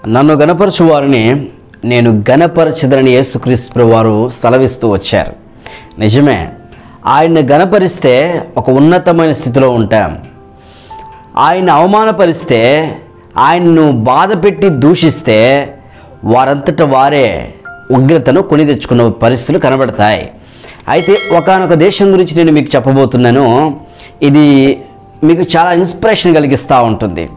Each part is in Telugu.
నన్ను గణపరచు వారిని నేను గణపరచదని యేసుక్రీస్తు ప్రభువారు సెలవిస్తూ వచ్చారు. నిజమే, ఆయన్ని గణపరిస్తే ఒక ఉన్నతమైన స్థితిలో ఉంటాం. ఆయన్ని అవమానపరిస్తే, ఆయన్ను బాధ పెట్టి దూషిస్తే వారంతట వారే ఉగ్రతను కొని తెచ్చుకున్న పరిస్థితులు కనబడతాయి. అయితే ఒకానొక దేశం గురించి నేను మీకు చెప్పబోతున్నాను. ఇది మీకు చాలా ఇన్స్పిరేషన్ కలిగిస్తూ ఉంటుంది.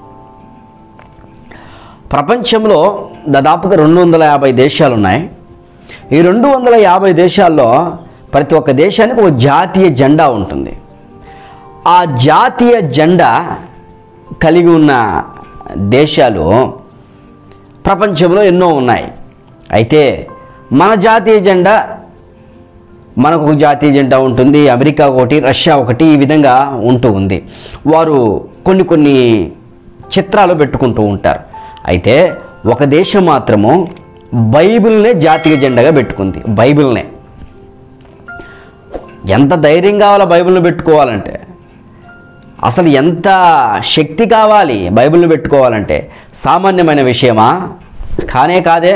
ప్రపంచంలో దాదాపుగా 250 దేశాలు ఉన్నాయి. ఈ 250 దేశాల్లో ప్రతి ఒక్క దేశానికి ఒక జాతీయ జెండా ఉంటుంది. ఆ జాతీయ జెండా కలిగి ఉన్న దేశాలు ప్రపంచంలో ఎన్నో ఉన్నాయి. అయితే మన జాతీయ జెండా, మనకు ఒక జాతీయ జెండా ఉంటుంది, అమెరికా ఒకటి, రష్యా ఒకటి, ఈ విధంగా ఉంటూ ఉంది. వారు కొన్ని చిత్రాలు పెట్టుకుంటూ ఉంటారు. అయితే ఒక దేశం మాత్రము బైబిల్నే జాతీయ జెండాగా పెట్టుకుంది. బైబిల్నే. ఎంత ధైర్యం కావాలా బైబిల్ని పెట్టుకోవాలంటే, అసలు ఎంత శక్తి కావాలి బైబిల్ని పెట్టుకోవాలంటే, సామాన్యమైన విషయమా? కానే కాదే.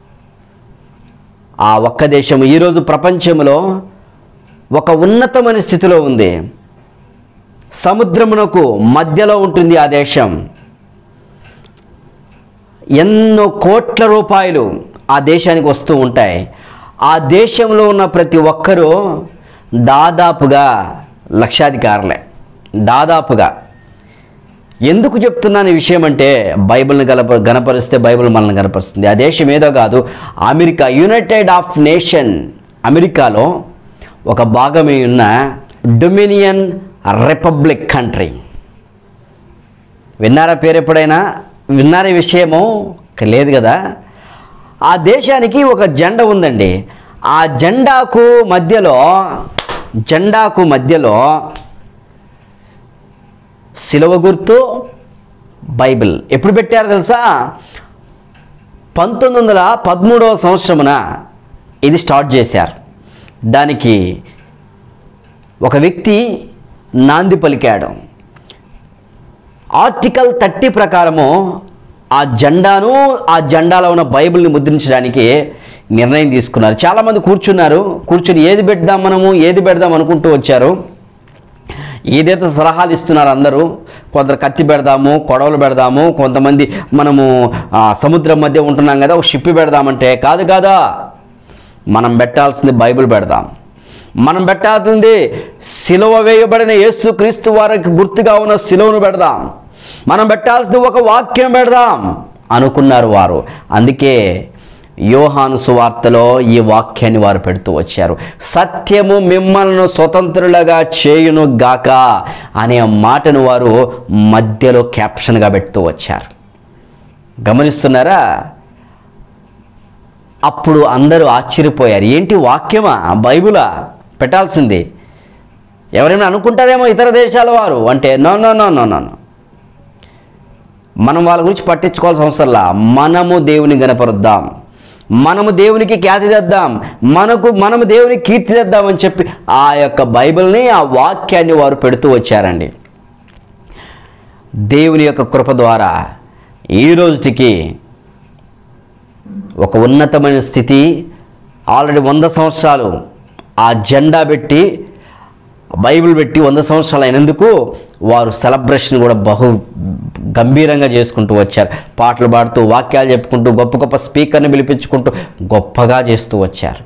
ఆ ఒక్క దేశం ఈరోజు ప్రపంచంలో ఒక ఉన్నతమైన స్థితిలో ఉంది. సముద్రమునకు మధ్యలో ఉంటుంది ఆ దేశం. ఎన్నో కోట్ల రూపాయలు ఆ దేశానికి వస్తూ ఉంటాయి. ఆ దేశంలో ఉన్న ప్రతి ఒక్కరూ దాదాపుగా లక్షాధికారులే. దాదాపుగా. ఎందుకు చెప్తున్నాను ఈ విషయం అంటే, బైబిల్ని గణపరిస్తే బైబిల్ మనల్ని గణపరుస్తుంది. ఆ దేశం ఏదో కాదు, అమెరికా, యునైటెడ్ ఆఫ్ నేషన్. అమెరికాలో ఒక భాగమే ఉన్న డొమినియన్ రిపబ్లిక్ కంట్రీ. విన్నారా పేరు ఎప్పుడైనా? విన్నారా విషయము? లేదు కదా. ఆ దేశానికి ఒక జెండా ఉందండి. ఆ జెండాకు మధ్యలో శిలువ గుర్తు, బైబిల్. ఎప్పుడు పెట్టారో తెలుసా? 1913వ సంవత్సరమున ఇది స్టార్ట్ చేశారు. దానికి ఒక వ్యక్తి నాంది పలికాడు. ఆర్టికల్ 30 ప్రకారము ఆ జెండాలో ఉన్న బైబిల్ని ముద్రించడానికి నిర్ణయం తీసుకున్నారు. చాలామంది కూర్చుని ఏది పెడదాం అనుకుంటూ వచ్చారు. ఏదైతే సలహాలు ఇస్తున్నారు అందరూ. కొందరు కత్తి పెడదాము, కొడవలు పెడదాము, కొంతమంది మనము సముద్రం మధ్య ఉంటున్నాం కదా, ఒక షిప్ పెడదామంటే కాదు కాదా, మనం పెట్టాల్సింది బైబిల్ పెడదాం. మనం పెట్టాల్సింది సిలువ వేయబడిన యేసుక్రీస్తు వారికి గుర్తుగా ఉన్న సిలువను పెడదాం. మనం పెట్టాల్సింది ఒక వాక్యం పెడదాం అనుకున్నారు వారు. అందుకే యోహాను సువార్తలో ఈ వాక్యాన్ని వారు పెడుతూ వచ్చారు. సత్యము మిమ్మల్ని స్వతంత్రులుగా చేయును గాక అనే మాటను వారు మధ్యలో క్యాప్షన్గా పెడుతూ వచ్చారు. గమనిస్తున్నారా? అప్పుడు అందరూ ఆశ్చర్యపోయారు. ఏంటి వాక్యమా, బైబిలా పెట్టాల్సింది? ఎవరైనా అనుకుంటారేమో ఇతర దేశాల వారు అంటే, నో, మనం వాళ్ళ గురించి పట్టించుకోవాల్సిన అవసరంలా. మనము దేవుని గణపరుద్దాం, మనము దేవునికి ఖ్యాతి తెద్దాం, మనము దేవునికి కీర్తి తెద్దామని చెప్పి ఆ యొక్క బైబిల్ని, ఆ వాక్యాన్ని వారు పెడుతూ వచ్చారండి. దేవుని యొక్క కృప ద్వారా ఈ రోజుకి ఒక ఉన్నతమైన స్థితి. ఆల్రెడీ 100 సంవత్సరాలు ఆ జెండా పెట్టి, బైబిల్ పెట్టి 100 సంవత్సరాలు అయినందుకు వారు సెలబ్రేషన్ కూడా బహు గంభీరంగా చేసుకుంటూ వచ్చారు. పాటలు పాడుతూ, వాక్యాలు చెప్పుకుంటూ, గొప్ప గొప్ప స్పీకర్ని పిలిపించుకుంటూ గొప్పగా చేస్తూ వచ్చారు.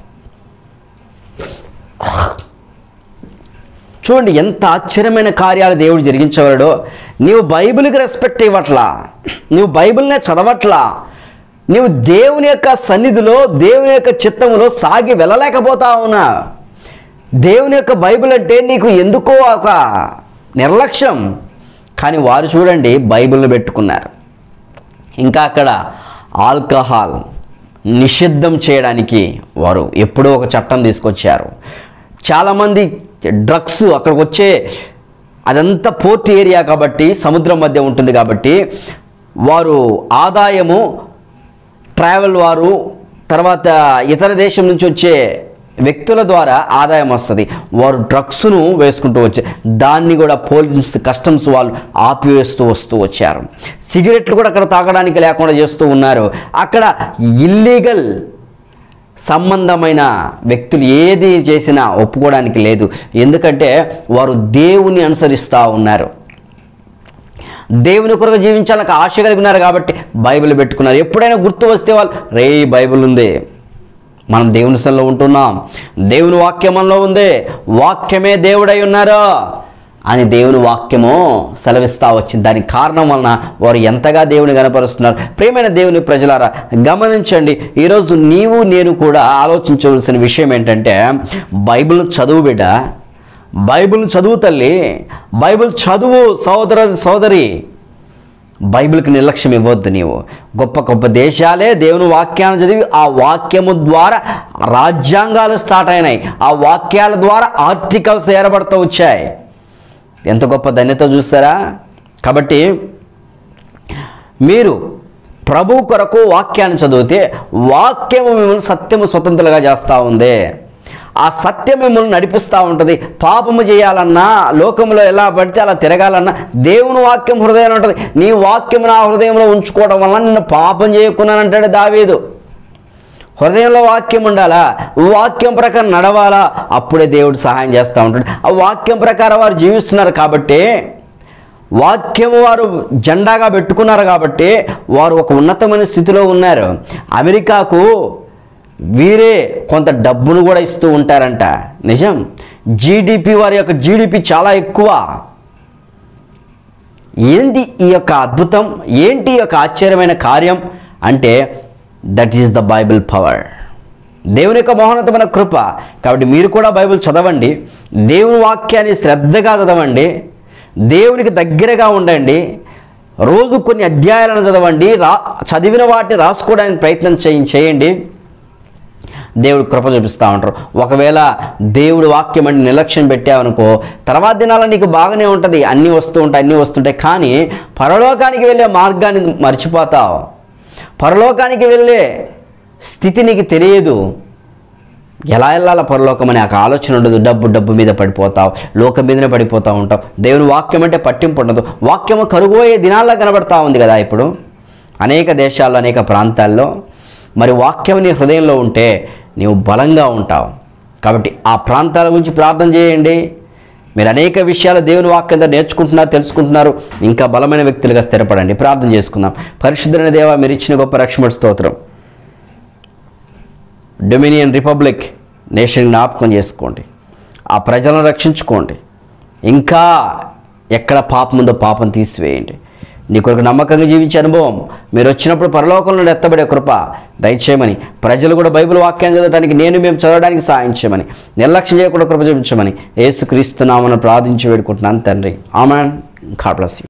చూడండి ఎంత ఆశ్చర్యమైన కార్యాలు దేవుడు జరిగించగలడో. నీవు బైబిల్కి రెస్పెక్ట్ ఇవ్వట్లా, నీవు బైబిల్నే చదవట్లా, నీవు దేవుని యొక్క సన్నిధిలో, దేవుని యొక్క చిత్తములో సాగి వెళ్ళలేకపోతా ఉన్నా. దేవుని యొక్క బైబిల్ అంటే నీకు ఎందుకో ఒక నిర్లక్ష్యం. కానీ వారు చూడండి బైబిల్ని పెట్టుకున్నారు. ఇంకా అక్కడ ఆల్కహాల్ నిషిద్ధం చేయడానికి వారు ఎప్పుడో ఒక చట్టం తీసుకొచ్చారు. చాలామంది డ్రగ్స్ అక్కడికి వచ్చే, అదంతా పోర్ట్ ఏరియా కాబట్టి, సముద్రం మధ్య ఉంటుంది కాబట్టి వారు ఆదాయము, ట్రావెల్ వారు, తర్వాత ఇతర దేశం నుంచి వచ్చే వ్యక్తుల ద్వారా ఆదాయం వస్తుంది. వారు డ్రగ్స్ను వేసుకుంటూ వచ్చారు. దాన్ని కూడా పోలీస్ కస్టమ్స్ వాళ్ళు ఆపివేస్తూ వస్తూ వచ్చారు. సిగరెట్లు కూడా అక్కడ తాగడానికి లేకుండా చేస్తూ ఉన్నారు. అక్కడ ఇల్లీగల్ సంబంధమైన వ్యక్తులు ఏది చేసినా ఒప్పుకోవడానికి లేదు. ఎందుకంటే వారు దేవుని అనుసరిస్తూ ఉన్నారు. దేవుని కొరకు జీవించాలని ఆశ కలిగి ఉన్నారు కాబట్టి బైబిల్ పెట్టుకున్నారు. ఎప్పుడైనా గుర్తు వస్తే వాళ్ళు రే బైబిల్ ఉంది, మనం దేవుని సన్నిధిలో ఉంటున్నాం, దేవుని వాక్యం మనలో ఉంది, వాక్యమే దేవుడై ఉన్నారు అని దేవుని వాక్యము సెలవిస్తూ వచ్చింది. దానికి కారణం వలన వారు ఎంతగా దేవుని కనపరుస్తున్నారు. ప్రియమైన దేవుని ప్రజలారా గమనించండి. ఈరోజు నీవు నేను కూడా ఆలోచించవలసిన విషయం ఏంటంటే, బైబిల్ చదువు బిడ్డ, బైబిల్ చదువు తల్లి, బైబిల్ చదువు సోదరి. బైబిల్కి నిర్లక్ష్యం ఇవ్వద్దు. నీవు గొప్ప గొప్ప దేశాలే దేవుని వాక్యాన్ని చదివి ఆ వాక్యము ద్వారా రాజ్యాంగాలు స్టార్ట్ అయినాయి. ఆ వాక్యాల ద్వారా ఆర్టికల్స్ ఏర్పడుతూ వచ్చాయి. ఎంత గొప్ప ధన్యత చూస్తారా. కాబట్టి మీరు ప్రభు కొరకు వాక్యాన్ని చదివితే వాక్యము మిమ్మల్ని సత్యము స్వతంత్రంగా చేస్తూ ఉంది. ఆ సత్యం మిమ్మల్ని నడిపిస్తూ ఉంటుంది. పాపము చేయాలన్నా, లోకంలో ఎలా పడితే అలా తిరగాలన్నా దేవుని వాక్యం హృదయంలో ఉంటుంది. నీ వాక్యం నా హృదయంలో ఉంచుకోవడం వల్ల నిన్ను పాపం చేయకున్నానంటాడు దావీదు. హృదయంలో వాక్యం ఉండాలా, వాక్యం ప్రకారం నడవాలా, అప్పుడే దేవుడు సహాయం చేస్తూ ఉంటాడు. ఆ వాక్యం ప్రకారం వారు జీవిస్తున్నారు కాబట్టి, వాక్యము వారు జెండాగా పెట్టుకున్నారు కాబట్టి వారు ఒక ఉన్నతమైన స్థితిలో ఉన్నారు. అమెరికాకు వీరే కొంత డబ్బును కూడా ఇస్తూ ఉంటారంట. నిజం. జీడిపి, వారి యొక్క జీడిపి చాలా ఎక్కువ. ఏంటి ఈ యొక్క అద్భుతం, ఏంటి ఈ యొక్క ఆశ్చర్యమైన కార్యం అంటే, that is the bible power, దేవుని యొక్క మహోన్నతమైన కృప. కాబట్టి మీరు కూడా బైబిల్ చదవండి, దేవుని వాక్యాన్ని శ్రద్ధగా చదవండి, దేవునికి దగ్గరగా ఉండండి, రోజు కొన్ని అధ్యాయాలను చదవండి, చదివిన వాటిని రాసుకోవడానికి ప్రయత్నం చేయండి. దేవుడు కృప చూపిస్తూ ఉంటారు. ఒకవేళ దేవుడు వాక్యం అంటే నిర్లక్ష్యం పెట్టావనుకో, తర్వాత దినాల్లో నీకు బాగానే ఉంటుంది, అన్నీ వస్తుంటాయి, కానీ పరలోకానికి వెళ్ళే మార్గాన్ని మర్చిపోతావు. పరలోకానికి వెళ్ళే స్థితి నీకు తెలియదు. ఎలా వెళ్ళాల పరలోకం అనే ఒక ఆలోచన ఉండదు. డబ్బు మీద పడిపోతావు, లోకం మీదనే పడిపోతూ ఉంటావు. దేవుని వాక్యం అంటే పట్టింపు ఉండదు. వాక్యము కరుగోయే దినాల్లో కనబడతా ఉంది కదా ఇప్పుడు అనేక దేశాల్లో, అనేక ప్రాంతాల్లో. మరి వాక్యం నీ హృదయంలో ఉంటే నీవు బలంగా ఉంటావు. కాబట్టి ఆ ప్రాంతాల గురించి ప్రార్థన చేయండి. మీరు అనేక విషయాలు దేవుని వాక్యంతో నేర్చుకుంటున్నారు, తెలుసుకుంటున్నారు. ఇంకా బలమైన వ్యక్తులుగా స్థిరపడండి. ప్రార్థన చేసుకుందాం. పరిశుద్ధమైన దేవా, మీరు ఇచ్చిన గొప్ప రక్షణ స్తోత్రం. డొమినియన్ రిపబ్లిక్ నేషన్ జ్ఞాపకం చేసుకోండి. ఆ ప్రజలను రక్షించుకోండి. ఇంకా ఎక్కడ పాపం ఉందో పాపం తీసివేయండి. నీ కొరకు నమ్మకంగా జీవించే అనుభవం మీరు వచ్చినప్పుడు పరలోకం నుండి ఎత్తబడే కృప దయచేయమని, ప్రజలు కూడా బైబిల్ వాక్యాన్ని చదవడానికి, మేము చదవడానికి సహాయం చేయమని, నిర్లక్ష్యం చేయకుండా కృప చూపించమని యేసుక్రీస్తు నామమున ప్రార్థించి వేడుకుంటున్నాను తండ్రి. ఆమేన్. God bless you.